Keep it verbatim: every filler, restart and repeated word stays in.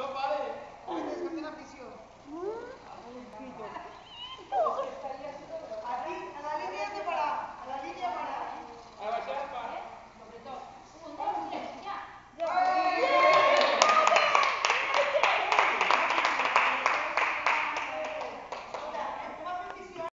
No pare. Es que té l'afició. Ay, sí, yo-